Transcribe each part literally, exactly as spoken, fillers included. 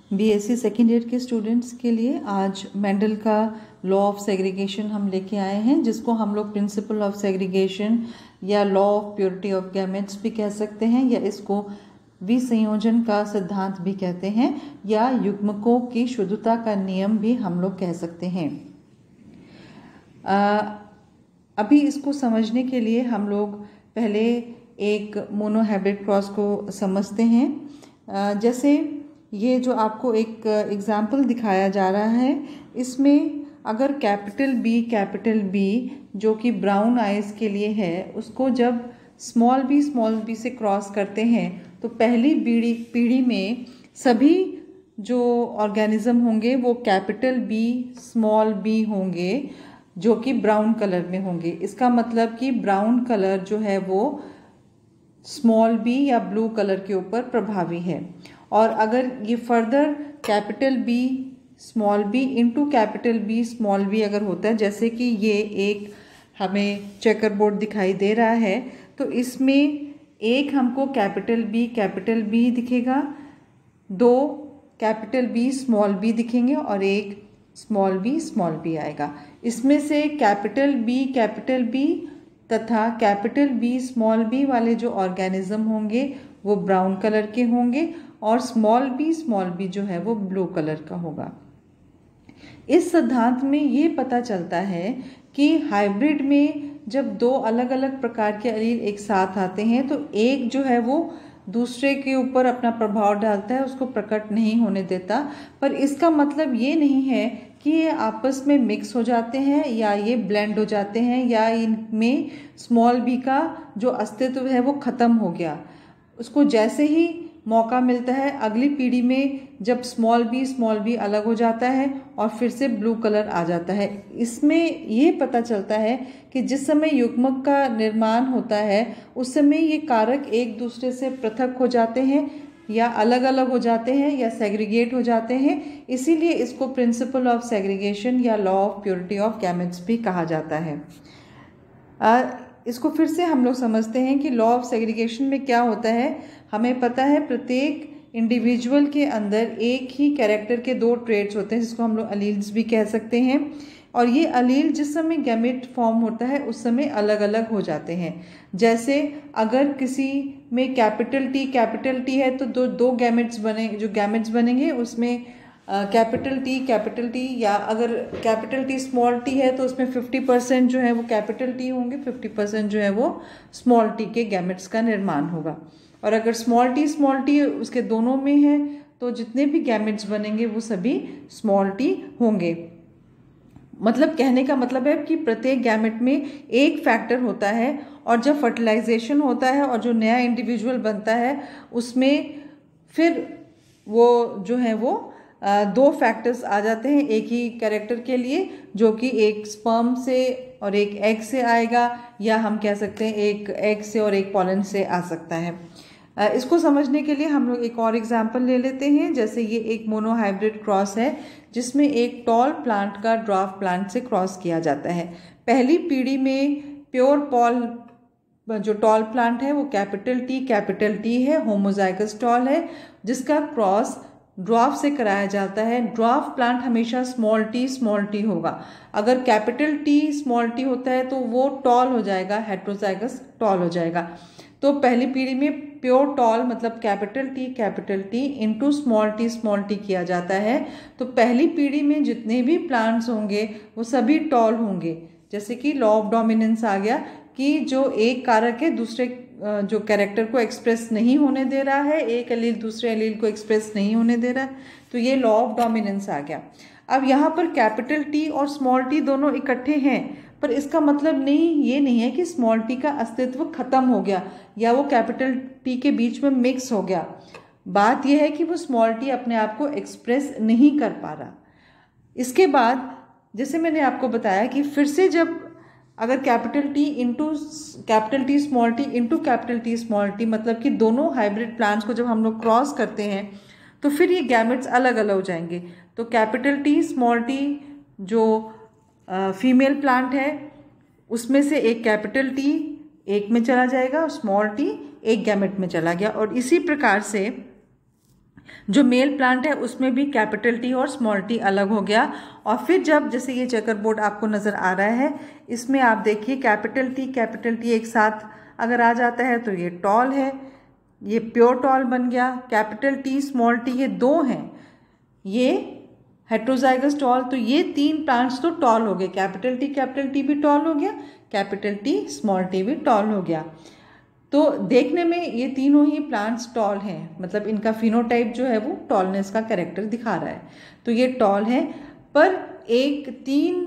BSc second year के students के लिए आज मेंडल का लॉ ऑफ सेग्रीगेशन हम लेके आए हैं, जिसको हम लोग प्रिंसिपल ऑफ सेग्रीगेशन या law of purity of gametes भी कह सकते हैं, या इसको विसंयोजन का सिद्धांत भी कहते हैं, या युग्मकों की शुद्धता का नियम भी हम लोग कह सकते हैं। आ, अभी इसको समझने के लिए हम लोग पहले एक मोनोहाइब्रिड क्रॉस को समझते हैं। आ, जैसे ये जो आपको एक एग्जाम्पल दिखाया जा रहा है, इसमें अगर कैपिटल बी कैपिटल बी जो कि ब्राउन आइज के लिए है, उसको जब स्मॉल बी स्मॉल बी से क्रॉस करते हैं तो पहली पीढ़ी पीढ़ी में सभी जो ऑर्गेनिज्म होंगे वो कैपिटल बी स्मॉल बी होंगे, जो कि ब्राउन कलर में होंगे। इसका मतलब कि ब्राउन कलर जो है वो स्मॉल बी या ब्लू कलर के ऊपर प्रभावी है। और अगर ये further capital B small B into capital B small B अगर होता है, जैसे कि ये एक हमें चेकर बोर्ड दिखाई दे रहा है, तो इसमें एक हमको कैपिटल बी कैपिटल बी दिखेगा, दो कैपिटल बी स्मॉल बी दिखेंगे और एक स्मॉल बी स्मॉल बी आएगा। इसमें से कैपिटल बी कैपिटल बी तथा कैपिटल बी स्मॉल बी वाले जो ऑर्गेनिज्म होंगे वो ब्राउन कलर के होंगे और स्मॉल बी स्मॉल बी जो है वो ब्लू कलर का होगा। इस सिद्धांत में ये पता चलता है कि हाइब्रिड में जब दो अलग अलग प्रकार के एलील एक साथ आते हैं तो एक जो है वो दूसरे के ऊपर अपना प्रभाव डालता है, उसको प्रकट नहीं होने देता। पर इसका मतलब ये नहीं है कि ये आपस में मिक्स हो जाते हैं या ये ब्लेंड हो जाते हैं या इनमें स्मॉल बी का जो अस्तित्व है वो ख़त्म हो गया। उसको जैसे ही मौका मिलता है अगली पीढ़ी में जब स्मॉल बी स्मॉल बी अलग हो जाता है और फिर से ब्लू कलर आ जाता है। इसमें ये पता चलता है कि जिस समय युग्मक का निर्माण होता है उस समय ये कारक एक दूसरे से पृथक हो जाते हैं या अलग अलग हो जाते हैं या सेग्रीगेट हो जाते हैं। इसीलिए इसको प्रिंसिपल ऑफ सेग्रीगेशन या law of purity of gametes भी कहा जाता है। आ, इसको फिर से हम लोग समझते हैं कि लॉ ऑफ सेग्रीगेशन में क्या होता है। हमें पता है प्रत्येक इंडिविजुअल के अंदर एक ही कैरेक्टर के दो ट्रेट्स होते हैं, जिसको हम लोग अलील्स भी कह सकते हैं, और ये अलील जिस समय गैमेट फॉर्म होता है उस समय अलग अलग हो जाते हैं। जैसे अगर किसी में कैपिटल टी कैपिटल टी है तो दो दो गैमेट्स बने जो गैमेट्स बनेंगे उसमें कैपिटल टी कैपिटल टी, या अगर कैपिटल टी स्मॉल टी है तो उसमें फिफ्टी परसेंट जो है वो कैपिटल टी होंगे, फिफ्टी परसेंट जो है वो स्मॉल टी के गैमेट्स का निर्माण होगा। और अगर स्मॉल टी स्मॉल टी उसके दोनों में है तो जितने भी गैमेट्स बनेंगे वो सभी स्मॉल टी होंगे। मतलब कहने का मतलब है कि प्रत्येक गैमेट में एक फैक्टर होता है और जब फर्टिलाइजेशन होता है और जो नया इंडिविजुअल बनता है उसमें फिर वो जो है वो दो फैक्टर्स आ जाते हैं एक ही कैरेक्टर के लिए, जो कि एक स्पर्म से और एक एग से आएगा, या हम कह सकते हैं एक एग से और एक पॉलन से आ सकता है। इसको समझने के लिए हम लोग एक और एग्जांपल ले लेते हैं। जैसे ये एक मोनोहाइब्रिड क्रॉस है जिसमें एक टॉल प्लांट का ड्वार्फ प्लांट से क्रॉस किया जाता है। पहली पीढ़ी में प्योर पॉल जो टॉल प्लांट है वो कैपिटल टी कैपिटल टी है, होमोजाइगस टॉल है, जिसका क्रॉस ड्वार्फ से कराया जाता है। ड्वार्फ प्लांट हमेशा स्मॉल टी स्मॉल टी होगा। अगर कैपिटल टी स्मॉल टी होता है तो वो टॉल हो जाएगा, हेट्रोजाइगस टॉल हो जाएगा। तो पहली पीढ़ी में प्योर टॉल मतलब capital T capital T into small T small T किया जाता है। तो पहली पीढ़ी में जितने भी प्लांट्स होंगे वो सभी टॉल होंगे। जैसे कि लॉ ऑफ डोमिनेंस आ गया कि जो एक कारक है दूसरे जो कैरेक्टर को एक्सप्रेस नहीं होने दे रहा है, एक एलील दूसरे एलील को एक्सप्रेस नहीं होने दे रहा है, तो ये लॉ ऑफ डोमिनेंस आ गया। अब यहाँ पर कैपिटल टी और स्मॉल टी दोनों इकट्ठे हैं, पर इसका मतलब नहीं ये नहीं है कि स्मॉल टी का अस्तित्व खत्म हो गया या वो कैपिटल टी के बीच में मिक्स हो गया। बात यह है कि वो स्मॉल टी अपने आप को एक्सप्रेस नहीं कर पा रहा। इसके बाद जैसे मैंने आपको बताया कि फिर से जब अगर capital T into capital T small T into capital T small T मतलब कि दोनों हाइब्रिड प्लांट्स को जब हम लोग क्रॉस करते हैं तो फिर ये गैमेट्स अलग अलग हो जाएंगे। तो कैपिटल टी स्मॉल टी जो फीमेल uh, प्लांट है उसमें से एक कैपिटल टी एक में चला जाएगा और स्मॉल टी एक गैमेट में चला गया। और इसी प्रकार से जो मेल प्लांट है उसमें भी कैपिटल टी और स्मॉल टी अलग हो गया। और फिर जब जैसे ये चेकर बोर्ड आपको नज़र आ रहा है, इसमें आप देखिए कैपिटल टी कैपिटल टी एक साथ अगर आ जाता है तो ये टॉल है, ये प्योर टॉल बन गया। कैपिटल टी स्मॉल टी ये दो हैं, ये हेट्रोजाइगस टॉल, तो ये तीन प्लांट्स तो टॉल हो गए। कैपिटल टी कैपिटल टी भी टॉल हो गया, कैपिटल टी स्मॉल टी भी टॉल हो गया। तो देखने में ये तीनों ही प्लांट्स टॉल हैं, मतलब इनका फिनोटाइप जो है वो टॉलनेस का कैरेक्टर दिखा रहा है। तो ये टॉल है, पर एक तीन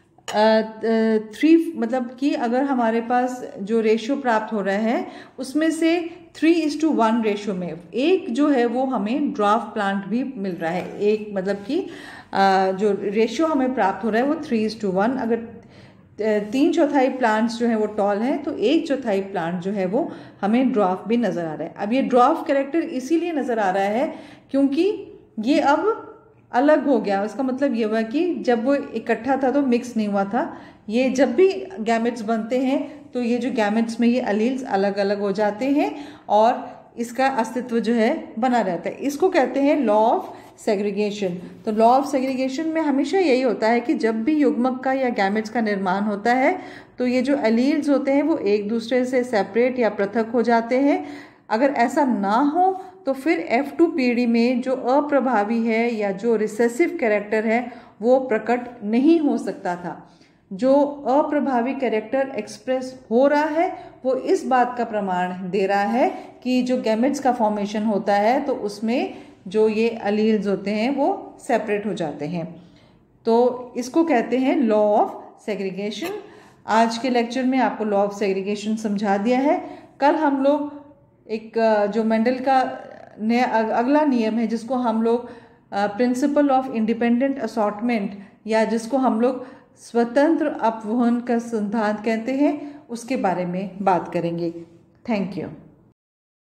थ्री मतलब कि अगर हमारे पास जो रेशियो प्राप्त हो रहा है उसमें से three is to one ratio में एक जो है वो हमें ड्वार्फ प्लांट भी मिल रहा है। एक मतलब कि जो रेशियो हमें प्राप्त हो रहा है वो थ्री इज टू वन। अगर तीन चौथाई प्लांट्स जो है वो टॉल हैं तो एक चौथाई प्लांट जो है वो हमें ड्वार्फ भी नज़र आ रहा है। अब ये ड्वार्फ कैरेक्टर इसीलिए नज़र आ रहा है क्योंकि ये अब अलग हो गया। उसका मतलब ये हुआ कि जब वो इकट्ठा था तो मिक्स नहीं हुआ था। ये जब भी गैमेट्स बनते हैं तो ये जो गैमेट्स में ये अलील्स अलग अलग हो जाते हैं और इसका अस्तित्व जो है बना रहता है। इसको कहते हैं लॉ ऑफ सेग्रीगेशन। तो लॉ ऑफ सेग्रीगेशन में हमेशा यही होता है कि जब भी युग्मक का या गैमेट्स का निर्माण होता है तो ये जो एलील्स होते हैं वो एक दूसरे से सेपरेट या पृथक हो जाते हैं। अगर ऐसा ना हो तो फिर एफ टू पीढ़ी में जो अप्रभावी है या जो रिसेसिव कैरेक्टर है वो प्रकट नहीं हो सकता था। जो अप्रभावी कैरेक्टर एक्सप्रेस हो रहा है वो इस बात का प्रमाण दे रहा है कि जो गैमेट्स का फॉर्मेशन होता है तो उसमें जो ये अलील्स होते हैं वो सेपरेट हो जाते हैं। तो इसको कहते हैं लॉ ऑफ सेग्रीगेशन। आज के लेक्चर में आपको लॉ ऑफ सेग्रीगेशन समझा दिया है। कल हम लोग एक जो मेंडल का नया अगला नियम है जिसको हम लोग प्रिंसिपल ऑफ इंडिपेंडेंट असॉर्टमेंट या जिसको हम लोग स्वतंत्र अपवहन का सिद्धांत कहते हैं उसके बारे में बात करेंगे। Thank you.